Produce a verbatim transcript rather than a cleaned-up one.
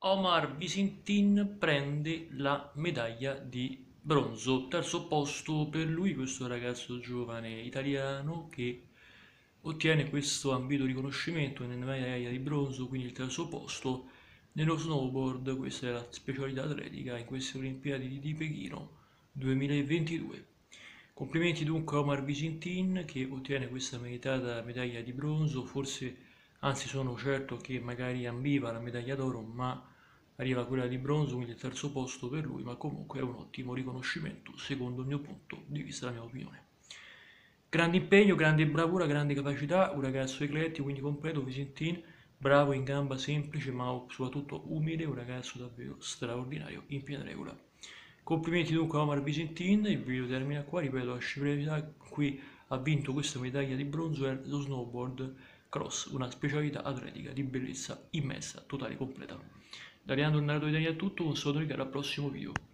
Omar Visintin prende la medaglia di bronzo, terzo posto per lui, questo ragazzo giovane italiano che ottiene questo ambito riconoscimento nella medaglia di bronzo, quindi il terzo posto nello snowboard. Questa è la specialità atletica in queste Olimpiadi di Pechino duemilaventidue. Complimenti dunque a Omar Visintin che ottiene questa meritata medaglia di bronzo, forse, anzi sono certo che magari ambiva alla medaglia d'oro, ma arriva quella di bronzo, quindi il terzo posto per lui, ma comunque è un ottimo riconoscimento secondo il mio punto di vista, la mia opinione. Grande impegno, grande bravura, grande capacità, un ragazzo eclettico, quindi completo, Visintin, bravo in gamba, semplice ma soprattutto umile, un ragazzo davvero straordinario in piena regola. Complimenti dunque a Omar Visintin, il video termina qua, ripeto, la scivolata qui ha vinto questa medaglia di bronzo è lo snowboard cross, una specialità atletica di bellezza immensa, totale, completa. Da Leandro il narratore italiano è tutto, un saluto e al prossimo video.